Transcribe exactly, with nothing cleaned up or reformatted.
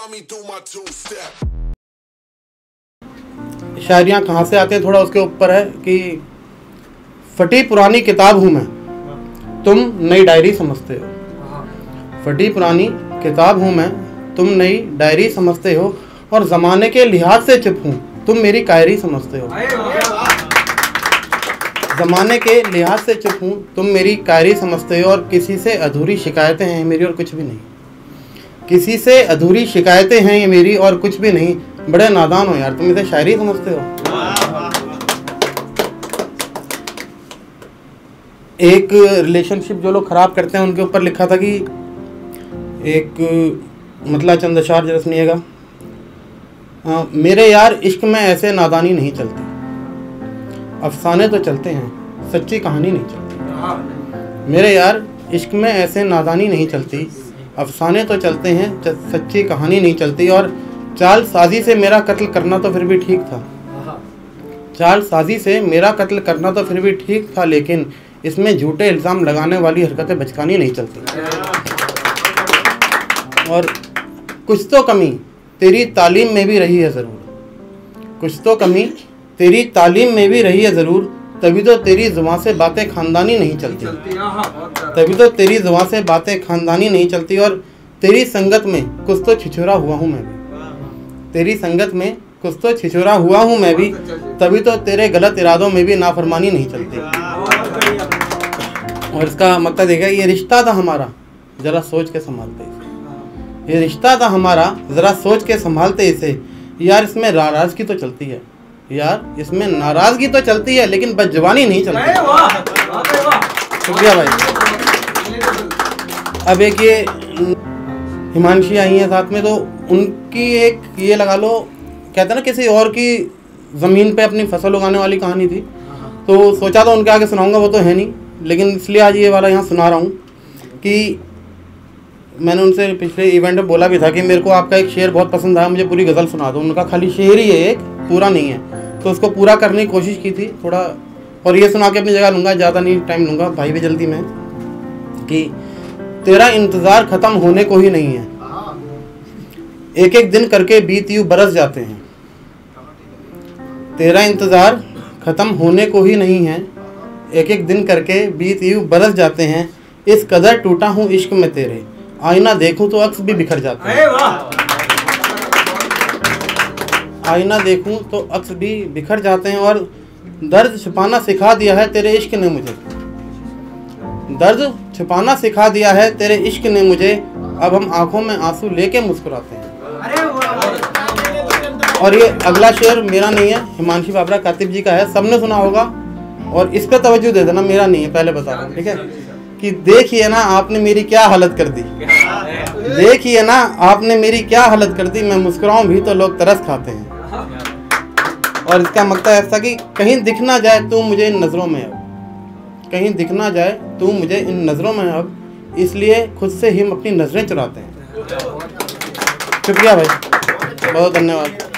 शायरियाँ कहाँ से आते हैं थोड़ा उसके ऊपर है कि फटी पुरानी किताब हूँ मैं, तुम नई डायरी समझते हो। फटी पुरानी किताब हूँ मैं, तुम नई डायरी समझते हो, और ज़माने के लिहाज से चुप हूँ, तुम मेरी कायरी समझते हो। ज़माने के लिहाज से चुप हूँ, तुम मेरी कायरी समझते हो, और किसी से अधूरी शिकायतें हैं मेरी और कुछ भी नहीं। किसी से अधूरी शिकायतें हैं ये मेरी और कुछ भी नहीं। बड़े नादान हो यार, तुम इसे शायरी समझते हो। एक रिलेशनशिप जो लोग ख़राब करते हैं उनके ऊपर लिखा था कि एक मतला चंद अशार जरा सुनिएगा। मेरे यार इश्क में ऐसे नादानी नहीं चलती, अफसाने तो चलते हैं, सच्ची कहानी नहीं चलती। मेरे यार इश्क में ऐसे नादानी नहीं चलती, अफसाने तो चलते हैं, सच्ची कहानी नहीं चलती। और चाल साजी से मेरा कत्ल करना तो फिर भी ठीक था, चाल साजी से मेरा कत्ल करना तो फिर भी ठीक था, लेकिन इसमें झूठे इल्ज़ाम लगाने वाली हरकतें बचकानी नहीं चलती। और कुछ तो कमी तेरी तालीम में भी रही है ज़रूर, कुछ तो कमी तेरी तालीम में भी रही है ज़रूर, तभी तो तेरी ज़ुबान से बातें ख़ानदानी नहीं चलती, तभी तो तेरी ज़ुबान से बातें ख़ानदानी नहीं चलती। और तेरी संगत में कुछ तो छिछोरा हुआ हूँ मैं भी, तेरी संगत में कुछ तो छिछोरा हुआ हूँ मैं भी, तभी तो तेरे गलत इरादों में भी नाफरमानी नहीं चलती। और इसका मकसद देखा, ये रिश्ता था हमारा ज़रा सोच के संभालते इसे, ये रिश्ता था हमारा ज़रा सोच के संभालते इसे। यार इसमें नाराज़गी तो चलती है, यार इसमें नाराज़गी तो चलती है, लेकिन बदजुबानी नहीं चलती। शुक्रिया भाई। अब एक ये हिमांशी आई हैं साथ में, तो उनकी एक ये लगा लो, कहते हैं ना किसी और की ज़मीन पे अपनी फसल उगाने वाली कहानी थी, तो सोचा तो उनके आगे सुनाऊंगा, वो तो है नहीं, लेकिन इसलिए आज ये वाला यहाँ सुना रहा हूँ कि मैंने उनसे पिछले इवेंट में बोला भी था कि मेरे को आपका एक शेर बहुत पसंद आया, मुझे पूरी गज़ल सुना दो। उनका खाली शेर ही है एक, पूरा नहीं है, तो उसको पूरा करने की कोशिश की थी थोड़ा, और ये सुना के अपनी जगह लूँगा, ज़्यादा नहीं टाइम लूँगा भाई भी जल्दी में। कि तेरा इंतज़ार ख़त्म होने को ही नहीं है, एक एक दिन करके बीत यूँ बरस जाते हैं। तेरा इंतज़ार ख़त्म होने को ही नहीं है, एक एक दिन करके बीत यूँ बरस जाते हैं। इस कदर टूटा हूँ इश्क में तेरे, आईना देखूं तो अक्स भी बिखर जाते हैं। आईना देखूं तो अक्स भी बिखर जाते हैं। और दर्द छुपाना सिखा दिया है तेरे इश्क ने मुझे, दर्द छुपाना सिखा दिया है तेरे इश्क ने मुझे, अब हम आंखों में आंसू लेके मुस्कुराते हैं। और ये अगला शेर मेरा नहीं है, हिमांशी बाबरा कातिब जी का है, सबने सुना होगा, और इस पर तवज्जो दे देना, मेरा नहीं है, पहले बता रहा हूँ, ठीक है। कि देखिए ना आपने मेरी क्या हालत कर दी, देखिए ना आपने मेरी क्या हालत कर दी, मैं मुस्कुराऊं भी तो लोग तरस खाते हैं। और इसका मकसद ऐसा कि कहीं दिख ना जाए तू मुझे इन नज़रों में अब, कहीं दिख ना जाए तू मुझे इन नज़रों में अब, इसलिए खुद से ही हम अपनी नज़रें चुराते हैं। शुक्रिया भाई, बहुत धन्यवाद।